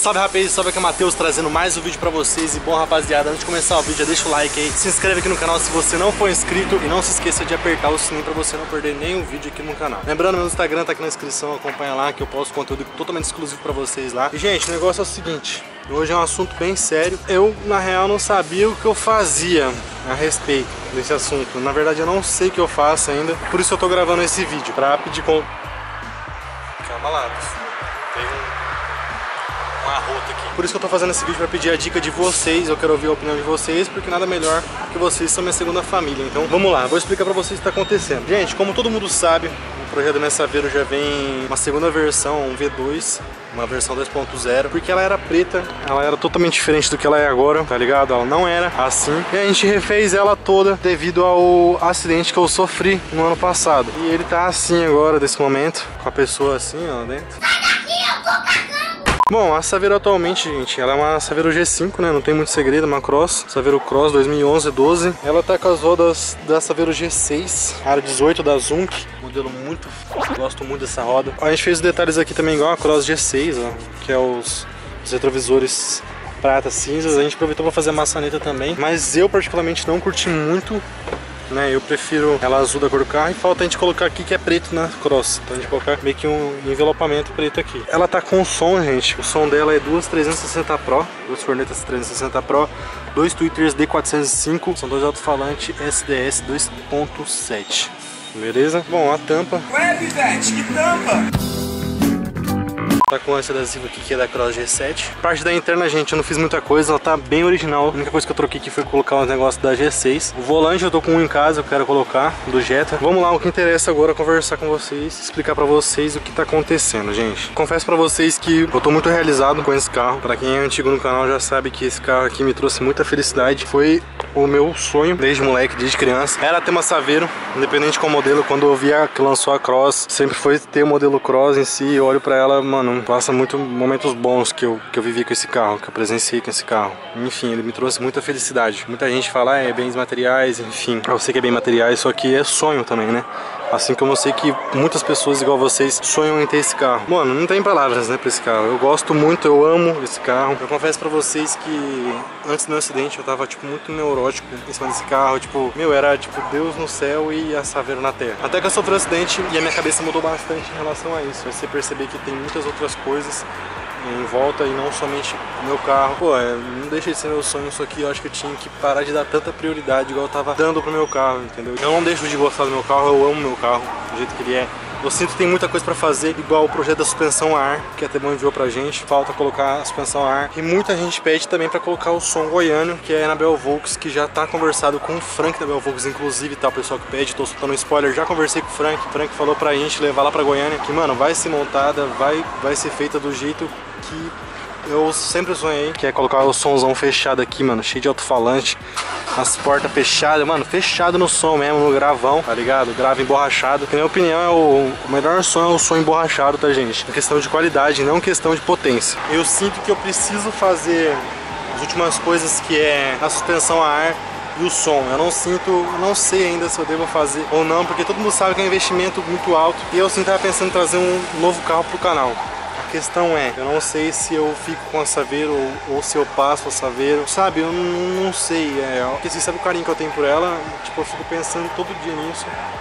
Salve rapaz, salve aqui é o Matheus trazendo mais um vídeo pra vocês. E bom rapaziada, antes de começar o vídeo já deixa o like aí, se inscreve aqui no canal se você não for inscrito e não se esqueça de apertar o sininho pra você não perder nenhum vídeo aqui no canal. Lembrando, meu Instagram tá aqui na descrição, acompanha lá que eu posto conteúdo totalmente exclusivo pra vocês lá. E gente, o negócio é o seguinte, hoje é um assunto bem sério. Eu, na real, não sabia o que eu fazia a respeito desse assunto. Na verdade, eu não sei o que eu faço ainda, por isso eu tô gravando esse vídeo, pra pedir com... Calma lá, tem uma rota aqui. Por isso que eu tô fazendo esse vídeo, pra pedir a dica de vocês. Eu quero ouvir a opinião de vocês, porque nada melhor que vocês são minha segunda família. Então vamos lá, vou explicar pra vocês o que tá acontecendo. Gente, como todo mundo sabe, o projeto da minha Saveiro já vem uma segunda versão, um V2, uma versão 2.0, porque ela era preta, ela era totalmente diferente do que ela é agora, tá ligado? Ela não era assim, e a gente refez ela toda devido ao acidente que eu sofri no ano passado. E ele tá assim agora, desse momento, com a pessoa assim, ó, dentro. Bom, a Saveiro atualmente, gente, ela é uma Saveiro G5, né? Não tem muito segredo, uma Cross, Saveiro Cross 2011-12. Ela tá com as rodas da Saveiro G6, aro 18 da Zunk, modelo muito, gosto muito dessa roda. A gente fez os detalhes aqui também igual a Cross G6, ó, que é os retrovisores prata cinzas. A gente aproveitou para fazer a maçaneta também, mas eu particularmente não curti muito, né? Eu prefiro ela azul da cor do carro, e falta a gente colocar aqui que é preto na Cross, então a gente colocar meio que um envelopamento preto aqui. Ela tá com som, gente, o som dela é duas 360 Pro, duas cornetas 360 Pro, dois tweeters D405, são dois alto-falantes SDS 2.7, beleza? Bom, a tampa... Ué, Pivete, que tampa? Tá com esse adesivo aqui que é da Cross G7. Parte da interna, gente, eu não fiz muita coisa, ela tá bem original. A única coisa que eu troquei aqui foi colocar os negócios da G6. O volante eu tô com um em casa, eu quero colocar, do Jetta. Vamos lá, o que interessa agora é conversar com vocês, explicar pra vocês o que tá acontecendo, gente. Confesso pra vocês que eu tô muito realizado com esse carro. Pra quem é antigo no canal já sabe que esse carro aqui me trouxe muita felicidade. Foi o meu sonho desde moleque, desde criança. Era ter uma Saveiro, independente qual modelo. Quando eu via que lançou a Cross, sempre foi ter o modelo Cross em si. Eu olho pra ela, mano, passa muito momentos bons que eu vivi com esse carro, que eu presenciei com esse carro. Enfim, ele me trouxe muita felicidade. Muita gente fala, é bens materiais, enfim. Eu sei que é bem materiais, só que é sonho também, né? Assim como eu sei que muitas pessoas igual vocês sonham em ter esse carro. Mano, não tem palavras, né, pra esse carro. Eu gosto muito, eu amo esse carro. Eu confesso pra vocês que antes do meu acidente eu tava, tipo, muito neurótico em cima desse carro. Tipo, meu, era, tipo, Deus no céu e a Saveiro na terra. Até que eu sofri um acidente e a minha cabeça mudou bastante em relação a isso. Você perceber que tem muitas outras coisas em volta e não somente o meu carro. Pô, não deixa de ser meu sonho isso aqui. Eu acho que eu tinha que parar de dar tanta prioridade igual eu tava dando pro meu carro, entendeu? Eu não deixo de gostar do meu carro, eu amo meu carro do jeito que ele é. Eu sinto que tem muita coisa pra fazer, igual o projeto da suspensão a ar, que até bom enviou pra gente. Falta colocar a suspensão a ar. E muita gente pede também pra colocar o som goiano, que é na Bell Volks, que já tá conversado com o Frank da Bell Volks, inclusive, tá? O pessoal que pede, tô soltando um spoiler, já conversei com o Frank. O Frank falou pra gente levar lá pra Goiânia, que, mano, vai ser montada, vai ser feita do jeito que eu sempre sonhei, que é colocar o somzão fechado aqui, mano, cheio de alto-falante, as portas fechadas, mano, fechado no som mesmo, no gravão, tá ligado? Grave emborrachado, que na minha opinião é o melhor som, é o som emborrachado, tá, gente? É questão de qualidade, não questão de potência. Eu sinto que eu preciso fazer as últimas coisas, que é a suspensão a ar e o som. Eu não sei ainda se eu devo fazer ou não, porque todo mundo sabe que é um investimento muito alto, e eu sim tava pensando em trazer um novo carro pro canal. A questão é, eu não sei se eu fico com a Saveiro ou se eu passo a Saveiro, sabe? Eu não sei, porque você sabe o carinho que eu tenho por ela, tipo, eu fico pensando todo dia nisso,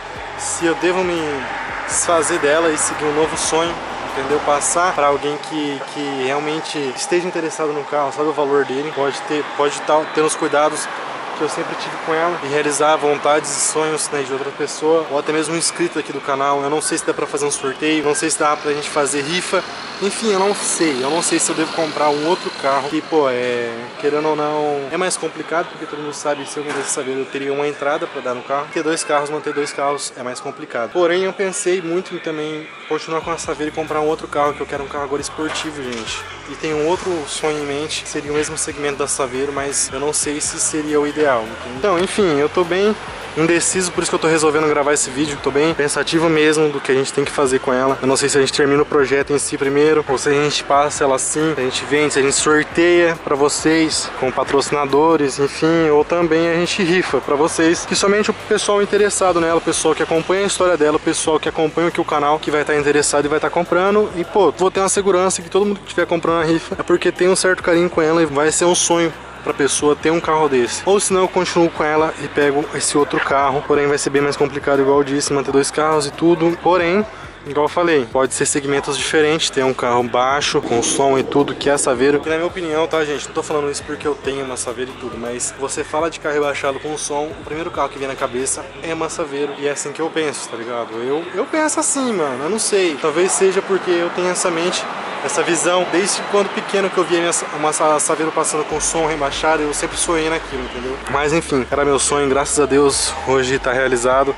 se eu devo me desfazer dela e seguir um novo sonho, entendeu? Passar para alguém que realmente esteja interessado no carro, sabe o valor dele, pode estar tendo os cuidados que eu sempre tive com ela e realizar vontades e sonhos, né, de outra pessoa, ou até mesmo um inscrito aqui do canal. Eu não sei se dá pra fazer um sorteio, não sei se dá pra gente fazer rifa, enfim, eu não sei se eu devo comprar um outro carro, que, pô, querendo ou não, é mais complicado, porque todo mundo sabe, se eu quisesse saber, eu teria uma entrada pra dar no carro. Ter dois carros, manter dois carros é mais complicado. Porém, eu pensei muito em também continuar com a Saveiro e comprar um outro carro, que eu quero um carro agora esportivo, gente. E tem um outro sonho em mente, que seria o mesmo segmento da Saveiro, mas eu não sei se seria o ideal. Então, enfim, eu tô bem indeciso, por isso que eu tô resolvendo gravar esse vídeo. Tô bem pensativo mesmo do que a gente tem que fazer com ela. Eu não sei se a gente termina o projeto em si primeiro, dinheiro, ou se a gente passa ela assim, a gente vende, se a gente sorteia pra vocês com patrocinadores, enfim, ou também a gente rifa pra vocês, que somente o pessoal interessado nela, o pessoal que acompanha a história dela, o pessoal que acompanha aqui o canal, que vai estar interessado e vai estar comprando. E pô, vou ter uma segurança que todo mundo que estiver comprando a rifa é porque tem um certo carinho com ela e vai ser um sonho pra pessoa ter um carro desse. Ou senão eu continuo com ela e pego esse outro carro, porém vai ser bem mais complicado, igual eu disse, manter 2 carros e tudo. Porém, igual eu falei, pode ser segmentos diferentes, ter um carro baixo, com som e tudo, que é a Saveiro. Que na minha opinião, tá, gente, não tô falando isso porque eu tenho uma Saveiro e tudo, mas você fala de carro rebaixado com som, o primeiro carro que vem na cabeça é uma Saveiro. E é assim que eu penso, tá ligado? Eu penso assim, mano, eu não sei. Talvez seja porque eu tenho essa mente, essa visão, desde quando pequeno que eu via uma Saveiro passando com som rebaixado, eu sempre sonhei naquilo, entendeu? Mas enfim, era meu sonho, graças a Deus, hoje tá realizado.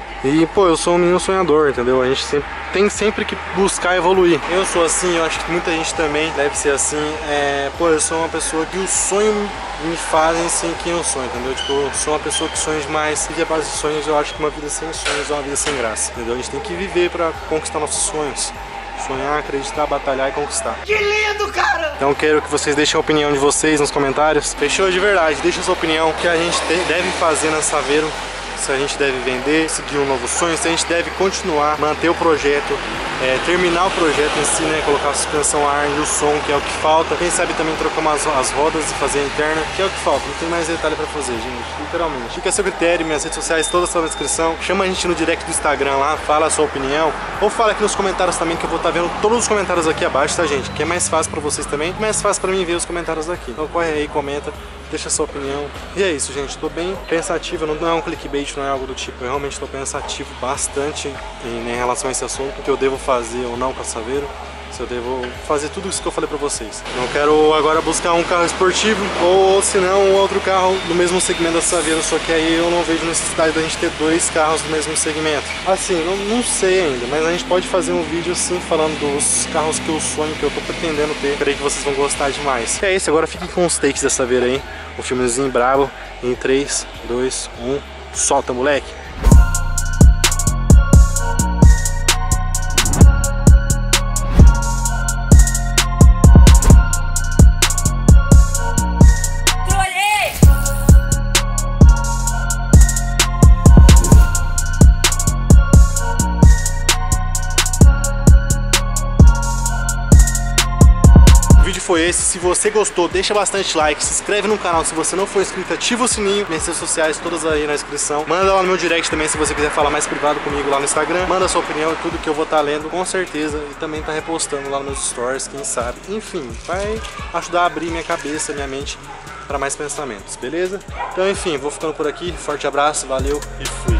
E pô, eu sou um menino sonhador, entendeu? A gente tem sempre que buscar evoluir. Eu sou assim, eu acho que muita gente também deve ser assim. Pô, eu sou uma pessoa que os sonhos me fazem sem quem eu sou, entendeu? Tipo, eu sou uma pessoa que sonha demais. E a base de sonhos, eu acho que uma vida sem sonhos é uma vida sem graça, entendeu? A gente tem que viver pra conquistar nossos sonhos. Sonhar, acreditar, batalhar e conquistar. Que lindo, cara! Então quero que vocês deixem a opinião de vocês nos comentários. Fechou de verdade, deixa a sua opinião. O que a gente deve fazer na Saveiro. Se a gente deve vender, seguir um novo sonho, se a gente deve continuar, manter o projeto, terminar o projeto em si, né? Colocar a suspensão a ar e o som, que é o que falta. Quem sabe também trocar as rodas e fazer a interna, que é o que falta. Não tem mais detalhe pra fazer, gente, literalmente. Fica a seu critério, minhas redes sociais todas estão na descrição. Chama a gente no direct do Instagram lá, fala a sua opinião. Ou fala aqui nos comentários também, que eu vou estar vendo todos os comentários aqui abaixo, tá, gente? Que é mais fácil pra vocês também, mais fácil pra mim ver os comentários aqui. Então corre aí, comenta. Deixa a sua opinião. E é isso, gente. Tô bem pensativo. Não é um clickbait, não é algo do tipo. Eu realmente tô pensativo bastante em relação a esse assunto. O que eu devo fazer ou não com a Saveiro. Se eu devo fazer tudo isso que eu falei pra vocês. Eu quero agora buscar um carro esportivo. Ou se não, um outro carro no mesmo segmento da Saveiro. Só que aí eu não vejo necessidade da gente ter 2 carros do mesmo segmento. Assim, não sei ainda. Mas a gente pode fazer um vídeo assim, falando dos carros que eu sonho, que eu tô pretendendo ter. Creio que vocês vão gostar demais. É isso, agora fiquem com os takes da Saveiro aí. Um filmezinho brabo. Em 3, 2, 1. Solta, moleque! Foi esse. Se você gostou, deixa bastante like, se inscreve no canal se você não for inscrito, ativa o sininho, minhas redes sociais todas aí na descrição. Manda lá no meu direct também se você quiser falar mais privado comigo lá no Instagram. Manda sua opinião e tudo que eu vou estar lendo com certeza, e também tá repostando lá nos meus stories, quem sabe. Enfim, vai ajudar a abrir minha cabeça, minha mente para mais pensamentos, beleza? Então enfim, vou ficando por aqui, forte abraço, valeu e fui!